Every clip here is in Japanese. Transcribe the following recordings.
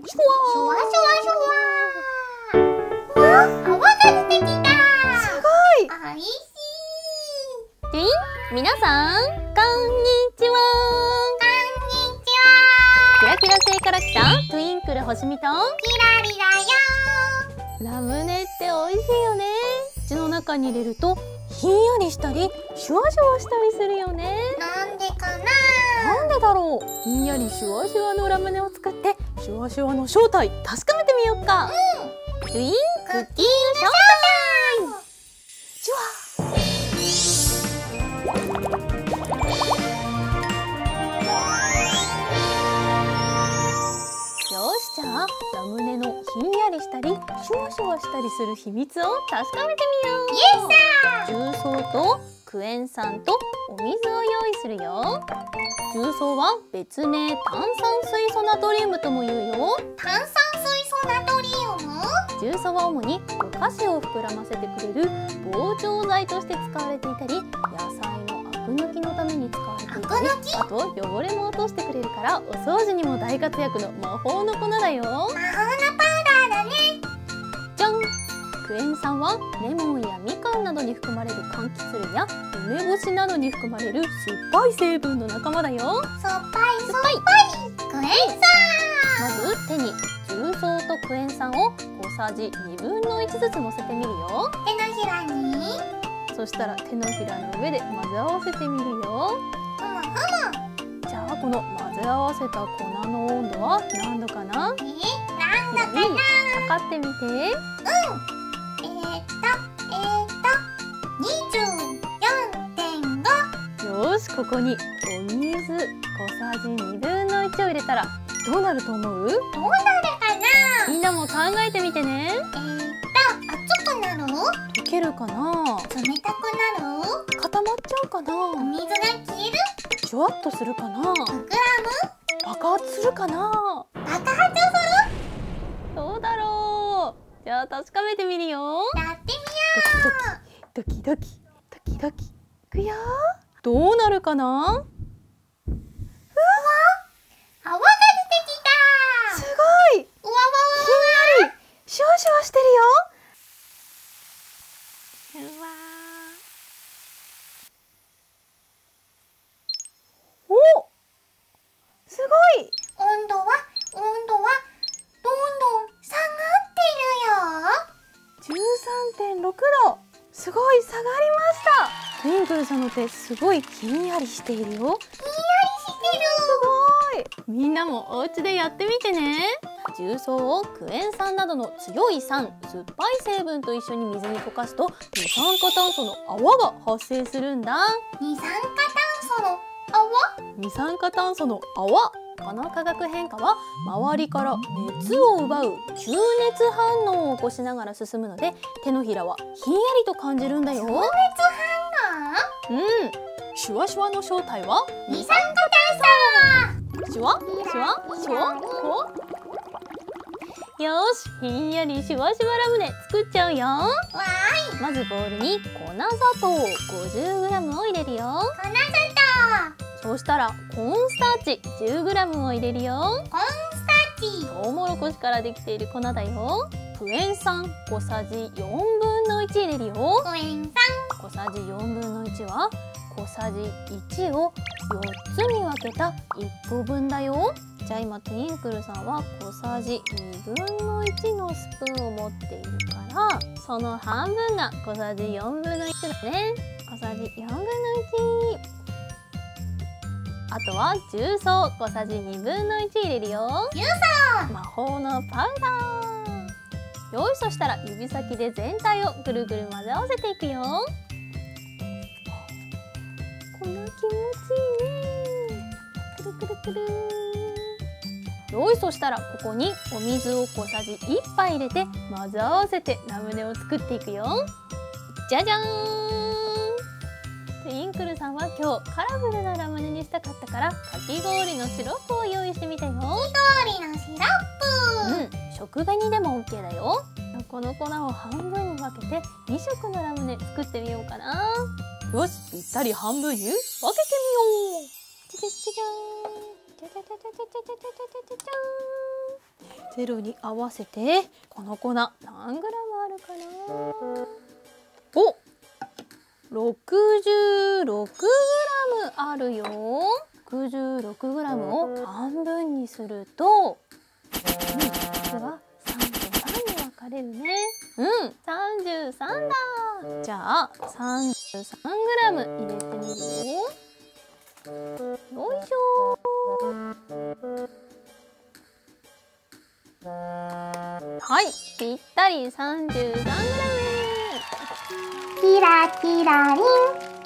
シュワシュワシュワ。わ、泡が出てきた。すごい。おいしい。 ティーン、皆さん、こんにちは。 こんにちキラキラ星から来たトゥインクル星見とは。キラリだよ。 ラムネって美味しいよね。口の中に入れるとひんやりしたりシュワシュワしたりするよね。 なんでかな。 なんでだろう。ひんやりシュワシュワのラムネを使ってシュワシュワの正体確かめてみようか。トゥインクッキングショータイム。シュワ。よし、じゃあラムネのひんやりしたりシュワシュワしたりする秘密を確かめてみよう。重曹とクエン酸とお水を用意するよ。重曹は別名炭酸水素ナトリウムとも言うよ。 炭酸水素ナトリウム。 重曹は主にお菓子を膨らませてくれる膨張剤として使われていたり、野菜のアク抜きのために使われていたり、あと汚れも落としてくれるからお掃除にも大活躍の魔法の粉だよ。 魔法のパウダーだね。 じゃん。クエン酸はレモンやみかんなどに含まれる柑橘類や梅干しなどに含まれる酸っぱい成分の仲間だよ。 酸っぱい酸っぱい。クエンまず手に重曹とクエン酸を小さじ1/2ずつ乗せてみるよ。 酸。手のひらに。 そしたら手のひらの上で混ぜ合わせてみるよ。 ふむふむ。 じゃあこの混ぜ合わせた粉の温度は何度かな？ なんだかな。 測ってみて。 24.5。 よし、ここにお水小さじ1/2を入れたらどうなると思う？ どうなるかな。 みんなも考えてみてね。 熱くなる？ 溶けるかな？ 冷たくなる？ 固まっちゃうかな？ お水が消える？ ジュワッとするかな？ 膨らむ？ 爆発するかな？ 爆発する？ どうだろう。じゃあ確かめてみるよ。 やってみよドキドキドキドキ。いくよ。どうなるかな？ う。うわ、泡が出てきた。 すごい。 うわわわわ。 ひんやりシュワシュワしてるよ。うわー。お、すごい。 温度はどんどん下がってるよ。 13.6度。すごい下がりました。トゥインクルさんの手すごいひんやりしているよ。 ひんやりしてる。 すごい。みんなもお家でやってみてね。重曹をクエン酸などの強い酸、酸っぱい成分と一緒に水に溶かすと二酸化炭素の泡が発生するんだ。 二酸化炭素の泡？ 二酸化炭素の泡。この化学変化は周りから熱を奪う吸熱反応を起こしながら進むので、手のひらはひんやりと感じるんだよ。 吸熱反応？ シュワシュワの正体は二酸化炭素。 シュワシュワシュワこう。よし、ひんやりシュワシュワラムネ作っちゃうよ。 わーい。 まずボウルに粉砂糖 50g を入れるよ。 粉砂そうしたらコーンスターチ 10g を入れるよ。 糖。コーンスターチ。 トウモロコシからできている粉だよ。クエン酸小さじ1/4入れるよ。 クエン酸。 小さじ1/4は小さじ1を4つに分けた1個分だよ。じゃあ今トゥインクルさんは小さじ1/2のスプーンを持っているから、その半分が小さじ1/4だね。小さじ1/4。あとは重曹小さじ1/2入れるよ。 重曹。 魔法のパウダー。よし、そしたら指先で全体をぐるぐる混ぜ合わせていくよ。この気持ちいいね。くるくるくる。よし、そしたらここにお水を小さじ1杯入れて混ぜ合わせてラムネを作っていくよ。じゃじゃーん。トゥインクルさんは今日カラフルなラムネにしたかったからかき氷のシロップを用意してみたよ。 氷のシロップ。 食紅でも OK だよ。この粉を半分に分けて2色のラムネ作ってみようかな。よし、ぴったり半分に分けてみよう。じゃじゃじゃじゃーん。じゃじゃじゃじゃじゃじゃじゃじゃじゃじゃじゃーん。 0に合わせてこの粉何グラムあるかな。お、66グラムあるよ。66グラムを半分にすると、実は33に分かれるね。33だ。じゃあ33グラム入れてみるよ。よいしょ。はい、ぴったり33グラム。 キラキラリン。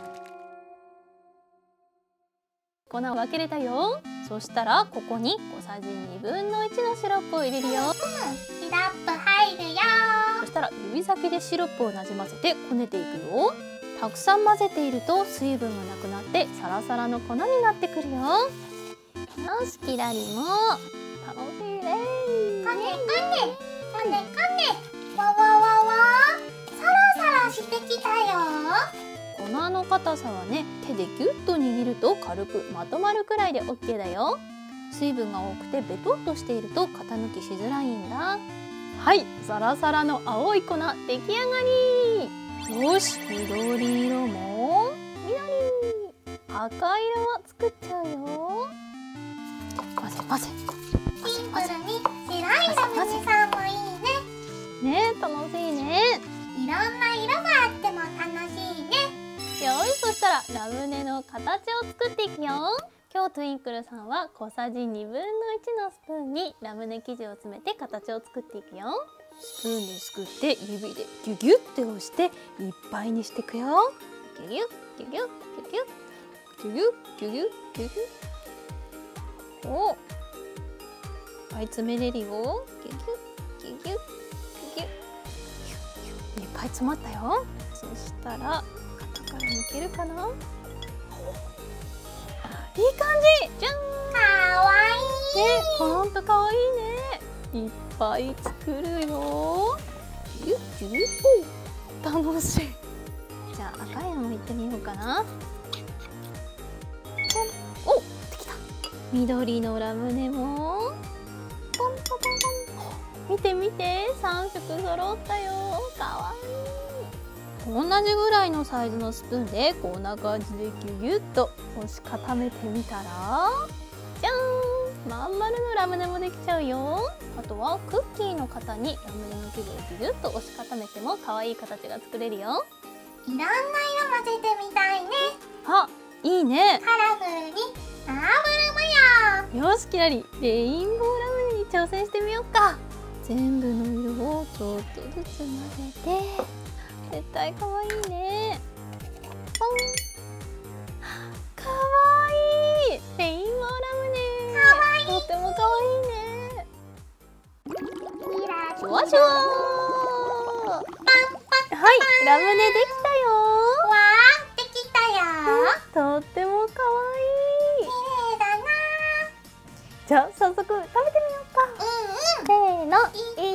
粉を分けれたよ。そしたらここに小さじ1/2のシロップを入れるよ。 シロップ入るよ。 そしたら指先でシロップをなじませてこねていくよ。たくさん混ぜていると水分がなくなってサラサラの粉になってくるよ。よし、キラリも楽しいね。 こねこねわわわわ、サラサラしてきたよ。 粉の硬さはね、手でギュッと握ると軽くまとまるくらいで OK だよ。水分が多くてベトっとしていると型抜きしづらいんだ。はい、サラサラの青い粉出来上がり。よし、緑色も赤色を作っちゃうよ。混ぜ混ぜシンプルに白いラムネさんもいいね。 ね、楽しいね。 いろんな色があっても楽しいね。 よい、そしたらラムネの形を作っていくよ。今日トゥインクルさんは小さじ1/2のスプーンにラムネ生地を詰めて形を作っていくよ。スプーンですくって指でギュギュって押していっぱいにしていくよ。ギュギュギュギュギュギュギュギュギュギュギュギュ。お、いっぱい詰めれるよ。ギュギュギュギュギュギュ。いっぱい詰まったよ。そしたら型から抜けるかな。いい感じ。じゃん。 かわいい。 ね、ほんとかわいいね。いっぱい作るよ。ギュッギュッ。楽しい。じゃあ赤いのもいってみようかな。お、できた。緑のラムネもポンポンポンポン。見て見て、3色揃ったよ。かわいい。同じぐらいのサイズのスプーンでこんな感じでギュギュッと押し固めてみたら、じゃーん、まん丸のラムネもできちゃうよ。あとはクッキーの型にラムネの生地をギュギュッと押し固めても可愛い形が作れるよ。 いろんな色混ぜてみたいね。 あ、いいね。 カラフルにダブル模様。 よし、キラリ、レインボーラムネに挑戦してみようか。全部の色をちょっとずつ混ぜて、絶対可愛いね。ポン。可愛い。レインボーラムネ。 かわいい。 とっても可愛いね。 キラシュワシュワ。はい、ラムネできたよ。 わー、できたよ。 とっても可愛い。 綺麗だな。 じゃあ早速食べてみようか。せーの、いただきます。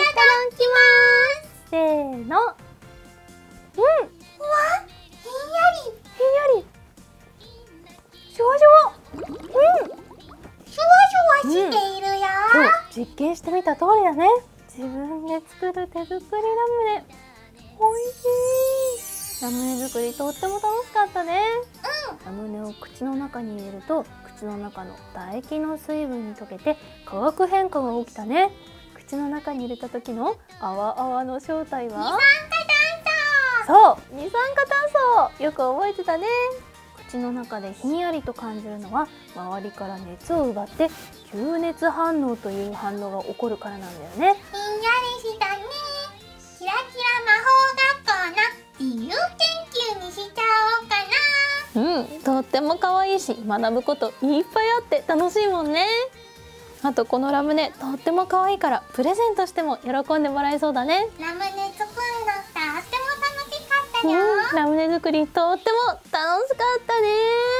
せーの。 うわ、ひんやり。 ひんやり。シュワシュワ。 シュワシュワしているよ。 実験してみた通りだね。自分で作る手作りラムネ。おいしい。ラムネ作りとっても楽しかったね。ラムネを口の中に入れると口の中の唾液の水分に溶けて化学変化が起きたね。口の中に入れた時の泡泡の正体は二酸化炭そう、二酸化炭素。よく覚えてたね。口の中でひんやりと感じるのは周りから熱を奪って吸熱反応という反応が起こるからなんだよね。 素。ひんやりしたね。キラキラ魔法学校の自由研究にしちゃおうかな。 とっても可愛いし学ぶこといっぱいあって楽しいもんね。あとこのラムネとっても可愛いからプレゼントしても喜んでもらえそうだね。 ラムネ作るのとっても楽しかったよ。 ラムネ作りとっても楽しかったね。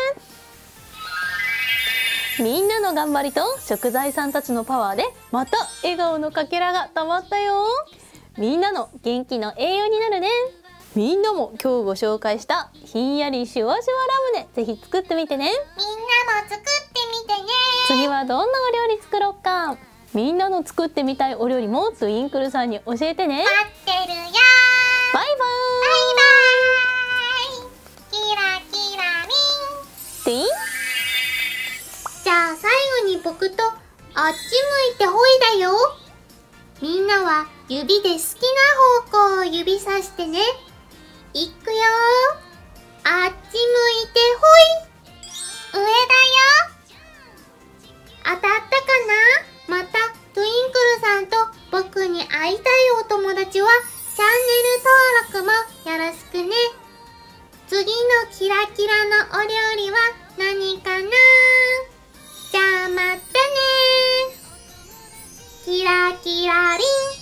みんなの頑張りと食材さんたちのパワーでまた笑顔のかけらがたまったよ。みんなの元気の栄養になるね。みんなも今日ご紹介したひんやりシュワシュワラムネぜひ作ってみてね。 みんなも作ってみてね。 次はどんなお料理作ろうか。 みんなの作ってみたいお料理もトゥインクルさんに教えてね。 待ってるよ。 バイババイバーイ。キラキラリン。 トゥイン。 じゃあ最後に僕とあっち向いてほいだよ。みんなは指で好きな方向を指さしてね。いくよ。あっち向いてほい。上だよ。当たったかな？またトゥインクルさんと僕に会いたいお友達はチャンネル登録もよろしくね。次のキラキラのお料理は何かな？じゃあまたね。キラキラリン。